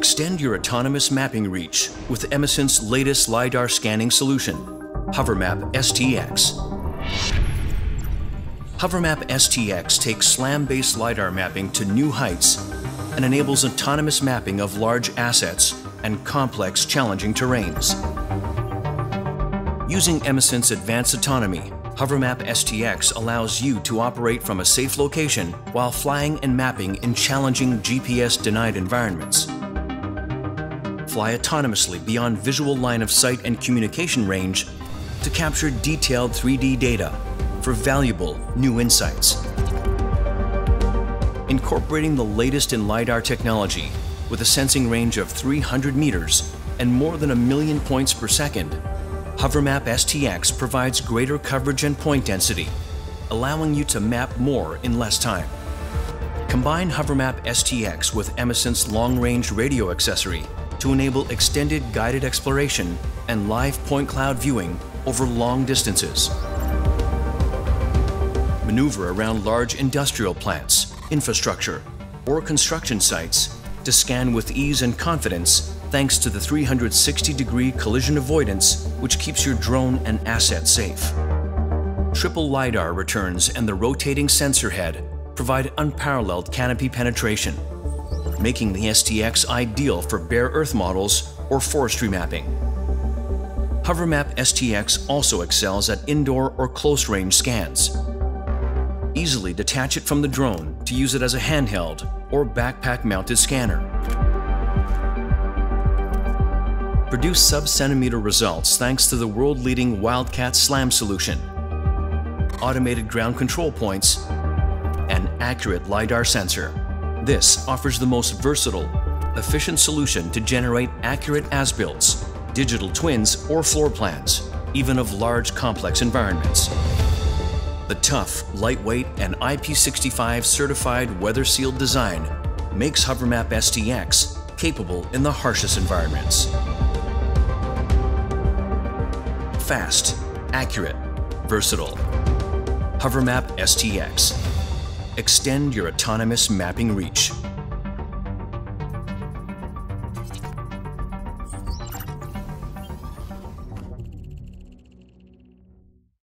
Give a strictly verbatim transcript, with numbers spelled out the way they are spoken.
Extend your autonomous mapping reach with Emisent's latest LiDAR scanning solution, Hovermap S T X. Hovermap S T X takes SLAM-based LiDAR mapping to new heights and enables autonomous mapping of large assets and complex, challenging terrains. Using Emisent's advanced autonomy, Hovermap S T X allows you to operate from a safe location while flying and mapping in challenging G P S-denied environments. Fly autonomously beyond visual line of sight and communication range to capture detailed three D data for valuable new insights. Incorporating the latest in LiDAR technology with a sensing range of three hundred meters and more than a million points per second, Hovermap S T X provides greater coverage and point density, allowing you to map more in less time. Combine Hovermap S T X with Emisent's long-range radio accessory to enable extended guided exploration and live point cloud viewing over long distances. Maneuver around large industrial plants, infrastructure, or construction sites to scan with ease and confidence thanks to the three hundred sixty degree collision avoidance which keeps your drone and asset safe. Triple LiDAR returns and the rotating sensor head provide unparalleled canopy penetration, making the S T X ideal for bare earth models or forestry mapping. Hovermap S T X also excels at indoor or close-range scans. Easily detach it from the drone to use it as a handheld or backpack-mounted scanner. Produce sub-centimeter results thanks to the world-leading Wildcat SLAM solution, automated ground control points, and accurate LiDAR sensor. This offers the most versatile, efficient solution to generate accurate as-builts, digital twins, or floor plans, even of large, complex environments. The tough, lightweight, and I P sixty-five certified weather-sealed design makes Hovermap S T X capable in the harshest environments. Fast, accurate, versatile. Hovermap S T X. Extend your autonomous mapping reach.